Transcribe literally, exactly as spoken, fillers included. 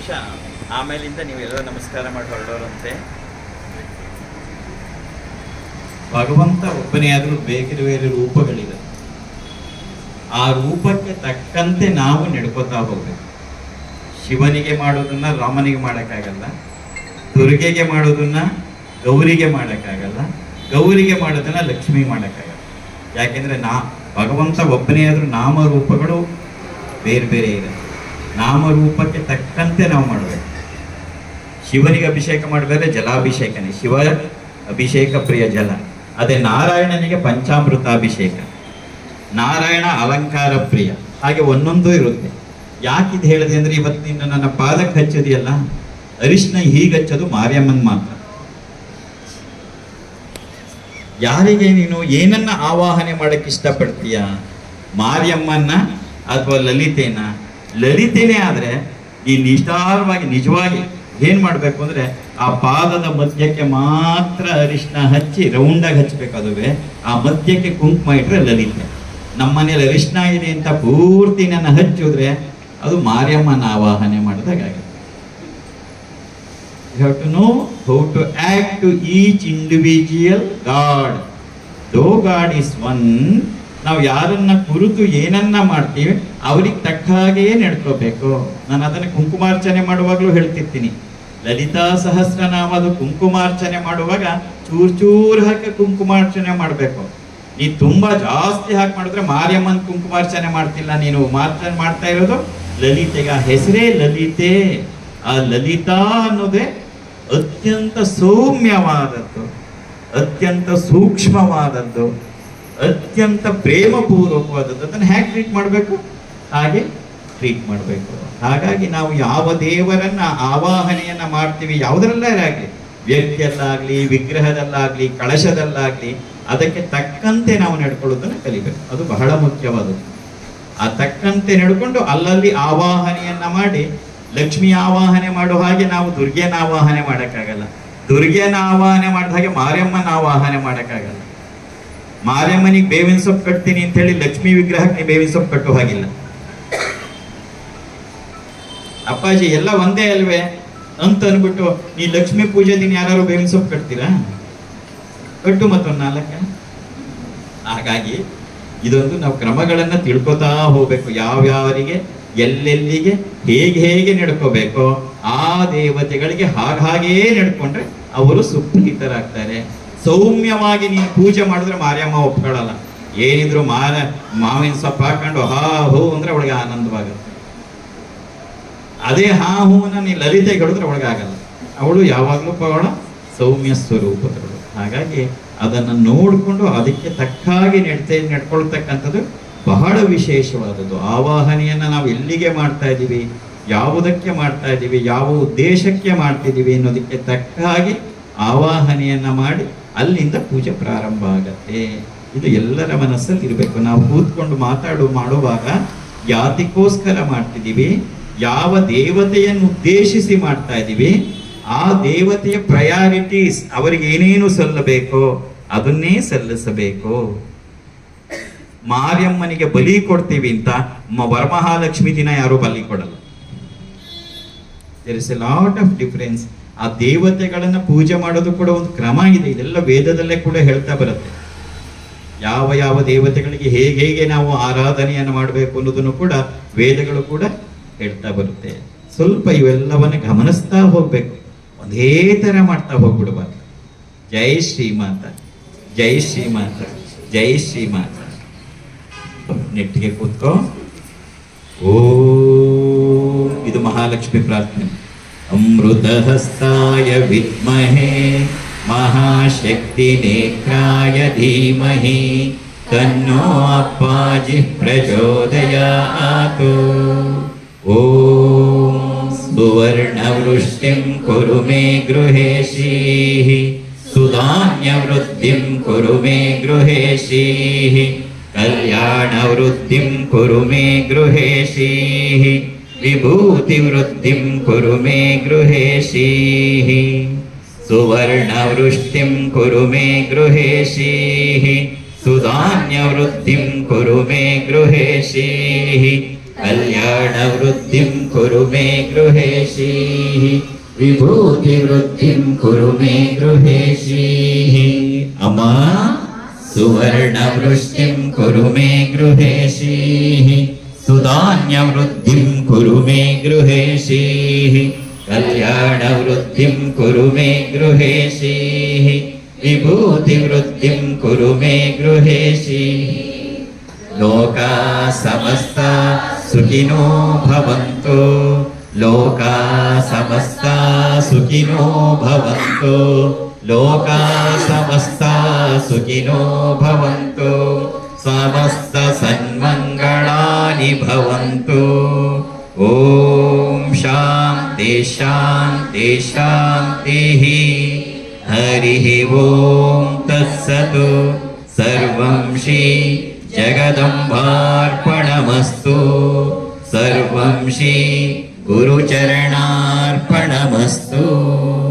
ನಿಮಿಷ ಆಮೇಲಿಂದ ನೀವು ಎಲ್ಲೋ ನಮಸ್ಕಾರ ಮಾಡಿ ಹೊರಡೋರಂತೆ. ಭಗವಂತ ಒಬ್ಬನೇ ಆದರೂ ಬೇರೆ ಬೇರೆ ರೂಪಗಳಿದೆ. ಆ ರೂಪಕ್ಕೆ ತಕ್ಕಂತೆ ನಾವು ನಡ್ಕೋತಾ ಹೋಗ್ಬೇಕು. ಶಿವನಿಗೆ ಮಾಡೋದನ್ನ ರಾಮನಿಗೆ ಮಾಡೋಕ್ಕಾಗಲ್ಲ, ದುರ್ಗೆಗೆ ಮಾಡೋದನ್ನ ಗೌರಿಗೆ ಮಾಡೋಕ್ಕಾಗಲ್ಲ, ಗೌರಿಗೆ ಮಾಡೋದನ್ನ ಲಕ್ಷ್ಮಿ ಮಾಡೋಕ್ಕಾಗಲ್ಲ. ಯಾಕೆಂದ್ರೆ ನಾ ಭಗವಂತ ಒಬ್ಬನೇ ಆದರೂ ನಾಮರೂಪಗಳು ಬೇರೆ ಬೇರೆ ಇದೆ. ನಾಮರೂಪಕ್ಕೆ ತಕ್ಕಂತೆ ನಾವು ಮಾಡಬೇಕು. ಶಿವನಿಗೆ ಅಭಿಷೇಕ ಮಾಡಬೇಕಾದ್ರೆ ಜಲಾಭಿಷೇಕನೇ, ಶಿವ ಅಭಿಷೇಕ ಪ್ರಿಯ ಜಲ. ಅದೇ ನಾರಾಯಣನಿಗೆ ಪಂಚಾಮೃತಾಭಿಷೇಕ, ನಾರಾಯಣ ಅಲಂಕಾರ ಪ್ರಿಯ. ಹಾಗೆ ಒಂದೊಂದು ಇರುತ್ತೆ. ಯಾಕಿದು ಹೇಳಿದೆ ಅಂದ್ರೆ, ಇವತ್ತಿನ ನನ್ನ ಪಾದಕ್ಕೆ ಹಚ್ಚೋದಿಯಲ್ಲ, ಅರಿಶಿನ ಹೀಗೆ ಹಚ್ಚೋದು ಮಾರಿಯಮ್ಮನ್ ಮಾತ್ರ. ಯಾರಿಗೆ ನೀನು ಏನನ್ನ ಆವಾಹನೆ ಮಾಡಕ್ಕೆ ಇಷ್ಟಪಡ್ತೀಯ, ಮಾರಿಯಮ್ಮನ್ನ ಅಥವಾ ಲಲಿತೆನ? ಲಲಿತೆನೇ ಆದ್ರೆ ಈ ನಿಷ್ಠಾರವಾಗಿ ನಿಜವಾಗಿ ಏನ್ ಮಾಡ್ಬೇಕು ಅಂದ್ರೆ, ಆ ಪಾದದ ಮಧ್ಯಕ್ಕೆ ಮಾತ್ರ ಅರಿಶಿನ ಹಚ್ಚಿ ರೌಂಡಾಗಿ ಹಚ್ಚಬೇಕು. ಅದುವೇ ಆ ಮಧ್ಯಕ್ಕೆ ಕುಂಕುಮ ಇಟ್ರೆ ಲಲಿತೆ. ನಮ್ಮನೇಲಿ ಅರಿಶಿನ ಇದೆ ಅಂತ ಪೂರ್ತಿ ನನ್ನ ಹಚ್ಚಿದ್ರೆ ಅದು ಮಾರಿಯಮ್ಮನ ಆವಾಹನೆ ಮಾಡಿದಾಗುತ್ತೆ. You have to know how to act to each individual God. Though God is one, ನಾವು ಯಾರನ್ನ ಕುರಿತು ಏನನ್ನ ಮಾಡ್ತೀವಿ ಅವ್ರಿಗೆ ತಕ್ಕ ಹಾಗೆಯೇ ನಡ್ಕೋಬೇಕು. ನಾನು ಅದನ್ನು ಕುಂಕುಮಾರ್ಚನೆ ಮಾಡುವಾಗಲೂ ಹೇಳ್ತಿರ್ತೀನಿ. ಲಲಿತಾ ಸಹಸ್ರನಾಮದ ಕುಂಕುಮಾರ್ಚನೆ ಮಾಡುವಾಗ ಚೂರ್ ಚೂರ್ ಹಾಕಿ ಕುಂಕುಮಾರ್ಚನೆ ಮಾಡಬೇಕು. ನೀ ತುಂಬಾ ಜಾಸ್ತಿ ಹಾಕಿ ಮಾಡಿದ್ರೆ ಮಾರಿಯಮ್ಮನ ಕುಂಕುಮಾರ್ಚನೆ ಮಾಡ್ತಿಲ್ಲ, ನೀನು ಮಾರ್ಚನೆ ಮಾಡ್ತಾ ಇರೋದು ಲಲಿತೆಗ. ಹೆಸರೇ ಲಲಿತೆ. ಆ ಲಲಿತಾ ಅನ್ನೋದೇ ಅತ್ಯಂತ ಸೌಮ್ಯವಾದದ್ದು, ಅತ್ಯಂತ ಸೂಕ್ಷ್ಮವಾದದ್ದು, ಅತ್ಯಂತ ಪ್ರೇಮಪೂರ್ವಕವಾದದ್ದು. ಅದನ್ನು ಹೇಗೆ ಟ್ರೀಟ್ ಮಾಡಬೇಕು ಹಾಗೆ ಟ್ರೀಟ್ ಮಾಡಬೇಕು. ಹಾಗಾಗಿ ನಾವು ಯಾವ ದೇವರನ್ನ ಆವಾಹನೆಯನ್ನ ಮಾಡ್ತೀವಿ, ಯಾವುದರಲ್ಲೇ ಆಗಲಿ, ವ್ಯಕ್ತಿಯಲ್ಲಾಗ್ಲಿ, ವಿಗ್ರಹದಲ್ಲಾಗ್ಲಿ, ಕಳಶದಲ್ಲಾಗ್ಲಿ, ಅದಕ್ಕೆ ತಕ್ಕಂತೆ ನಾವು ನಡ್ಕೊಳ್ಳೋದನ್ನ ಕಲಿಬೇಕು. ಅದು ಬಹಳ ಮುಖ್ಯವಾದದ್ದು. ಆ ತಕ್ಕಂತೆ ನಡ್ಕೊಂಡು ಅಲ್ಲಲ್ಲಿ ಆವಾಹನೆಯನ್ನ ಮಾಡಿ, ಲಕ್ಷ್ಮಿ ಆವಾಹನೆ ಮಾಡೋ ಹಾಗೆ ನಾವು ದುರ್ಗೆನ ಆವಾಹನೆ ಮಾಡೋಕ್ಕಾಗಲ್ಲ, ದುರ್ಗೆನ ಆವಾಹನೆ ಮಾಡಿದ ಹಾಗೆ ಮಾರಿಯಮ್ಮನ ಆವಾಹನೆ ಮಾಡೋಕ್ಕಾಗಲ್ಲ. ಮಾರಿಯಮ್ಮನಿಗೆ ಬೇವಿನ ಸೊಪ್ಪು ಕಟ್ತೀನಿ ಅಂತ ಹೇಳಿ ಲಕ್ಷ್ಮಿ ವಿಗ್ರಹಕ್ಕೆ ಬೇವಿನ ಸೊಪ್ಪು ಕಟ್ಟೋ ಹಾಗಿಲ್ಲ. ಅಪ್ಪಾಜಿ ಎಲ್ಲ ಒಂದೇ ಅಲ್ವೇ ಅಂತ ಅಂದ್ಬಿಟ್ಟು ನೀ ಲಕ್ಷ್ಮಿ ಪೂಜೆ ದಿನ ಯಾರು ಬೇವಿನ ಸೊಪ್ಪು ಕಟ್ತೀರಾ? ಕಟ್ಟು ಮತ್ತೊಂದು ನಾಲ್ಕ. ಹಾಗಾಗಿ ಇದೊಂದು ನಾವು ಕ್ರಮಗಳನ್ನ ತಿಳ್ಕೊತಾ ಹೋಗ್ಬೇಕು. ಯಾವ್ಯಾವರಿಗೆ ಎಲ್ಲೆಲ್ಲಿಗೆ ಹೇಗೆ ಹೇಗೆ ನಡ್ಕೋಬೇಕೋ ಆ ದೇವತೆಗಳಿಗೆ ಹಾಗಾಗೇ ನಡ್ಕೊಂಡ್ರೆ ಅವರು ಸುಪ್ರೀತರಾಗ್ತಾರೆ. ಸೌಮ್ಯವಾಗಿ ನೀನು ಪೂಜೆ ಮಾಡಿದ್ರೆ ಮಾರಿಯಮ್ಮ ಒಪ್ಕೊಳ್ಳಲ್ಲ. ಏನಿದ್ರು ಮಾರ ಮಾವಿನ ಸೊಪ್ಪು ಹಾಕೊಂಡು ಹಾ ಹೂ ಅಂದ್ರೆ ಅವಳಿಗೆ ಆನಂದವಾಗುತ್ತೆ. ಅದೇ ಹಾ ಹೂವನ್ನ ನೀ ಲಲಿತೆಗೆ ಹೇಳಿದ್ರೆ ಒಳಗಾಗಲ್ಲ. ಅವಳು ಯಾವಾಗಲೂ ಅವಳ ಸೌಮ್ಯ ಸ್ವರೂಪದವಳು. ಹಾಗಾಗಿ ಅದನ್ನು ನೋಡಿಕೊಂಡು ಅದಕ್ಕೆ ತಕ್ಕಾಗಿ ನಡ್ತೇ ನಡ್ಕೊಳ್ತಕ್ಕಂಥದ್ದು ಬಹಳ ವಿಶೇಷವಾದದ್ದು. ಆವಾಹನೆಯನ್ನ ನಾವು ಎಲ್ಲಿಗೆ ಮಾಡ್ತಾ ಇದ್ದೀವಿ, ಯಾವುದಕ್ಕೆ ಮಾಡ್ತಾ ಇದ್ದೀವಿ, ಯಾವ ಉದ್ದೇಶಕ್ಕೆ ಮಾಡ್ತಿದ್ದೀವಿ ಅನ್ನೋದಕ್ಕೆ ತಕ್ಕ ಹಾಗೆ ಆವಾಹನೆಯನ್ನ ಮಾಡಿ ಅಲ್ಲಿಂದ ಪೂಜೆ ಪ್ರಾರಂಭ ಆಗತ್ತೆ. ಇದು ಎಲ್ಲರ ಮನಸ್ಸಲ್ಲಿ ಇರಬೇಕು. ನಾವು ಕೂತ್ಕೊಂಡು ಮಾತಾಡು ಮಾಡುವಾಗ ಯಾತಕ್ಕೋಸ್ಕರ ಮಾಡ್ತಿದ್ದೀವಿ, ಯಾವ ದೇವತೆಯನ್ನು ಉದ್ದೇಶಿಸಿ ಮಾಡ್ತಾ ಇದ್ದೀವಿ, ಆ ದೇವತೆಯ ಪ್ರಯಾರಿಟೀಸ್, ಅವರಿಗೆ ಏನೇನು ಸಲ್ಲಬೇಕೋ ಅದನ್ನೇ ಸಲ್ಲಿಸಬೇಕು. ಮಾರಿಯಮ್ಮನಿಗೆ ಬಲಿ ಕೊಡ್ತೀವಿ ಅಂತ ವರಮಹಾಲಕ್ಷ್ಮಿ ದಿನ ಯಾರು ಬಲಿ ಕೊಡಲ್ಲ. There is a lot of difference. ಆ ದೇವತೆಗಳನ್ನ ಪೂಜೆ ಮಾಡೋದು ಕೂಡ ಒಂದು ಕ್ರಮ ಇದೆ. ಇದೆಲ್ಲ ವೇದದಲ್ಲೇ ಕೂಡ ಹೇಳ್ತಾ ಬರುತ್ತೆ. ಯಾವ ಯಾವ ದೇವತೆಗಳಿಗೆ ಹೇಗೆ ಹೇಗೆ ನಾವು ಆರಾಧನೆಯನ್ನು ಮಾಡಬೇಕು ಅನ್ನೋದನ್ನು ಕೂಡ ವೇದಗಳು ಕೂಡ ಹೇಳ್ತಾ ಬರುತ್ತೆ. ಸ್ವಲ್ಪ ಇವೆಲ್ಲವನ್ನ ಗಮನಿಸ್ತಾ ಹೋಗ್ಬೇಕು, ಒಂದೇ ತರ ಮಾಡ್ತಾ ಹೋಗ್ಬಿಡ್ಬಾರ್ದು. ಜೈ ಶ್ರೀಮಾತ, ಜೈ ಶ್ರೀಮಾತ, ಜೈ ಶ್ರೀಮಾತ. ನೆಟ್ಟಿಗೆ ಕೂತ್ಕೋ. ಓ ಇದು ಮಹಾಲಕ್ಷ್ಮಿ ಪ್ರಾರ್ಥನೆ. ಅಮೃತಹಸ್ತಾಯ ವಿದ್ಮಹೇ ಮಹಾಶಕ್ತಿ ನೇತ್ರಾಯ ಧೀಮಹಿ ತನ್ನೋ ಅಪ್ಪಾಜಿ ಪ್ರಚೋದಯಾತ್. ಓಂ ಸುವರ್ಣವೃಷ್ಟಿಂ ಕುರು ಮೇ ಗೃಹೇಶೀಃ ಸುಧಾನ್ಯವೃದ್ಧಿಂ ಕುರು ಮೇ ಗೃಹೇಶೀಃ ಕಲ್ಯಾಣವೃದ್ಧಿಂ ಕುರು ಮೇ ಗೃಹೇಶೀಃ ವಿಭೂತಿವೃದ್ಧಿಂ ಕುರು ಮೇ ಗೃಹೇಶೀಃ ಸುವರ್ಣವೃಷ್ಟಿಂ ಕುರು ಮೇ ಗೃಹೇಶೀಃ ಸುಧಾನ್ಯವೃದ್ಧಿಂ ಕುರು ಮೇ ಗೃಹೇಶೀಃ कल्याणवृद्धिं कुरु मे गृहेशीः विभूतिवृद्धिं कुरु मे गृहेशीः अम्म सुवर्णवृष्टिं कुरु मे गृहेशीः सुधान्यवृद्धिं कुरु मे गृहेशीः कल्याणवृद्धिं कुरु मे गृहेशीः विभूतिवृद्धिं कुरु मे गृहेशीः लोका समस्ता सुखिनो भवन्तु लोका समस्ता सुखिनो भवन्तु लोका समस्ता सुखिनो भवन्तु समस्त सन्मङ्गलानि भवन्तु ॐ शान्ति शान्ति शान्तिः हरिः ॐ तत्सत् सर्वं श्री जगदम्बार्पणमस्तु सर्वं श्री गुरुचरणार्पणमस्तु।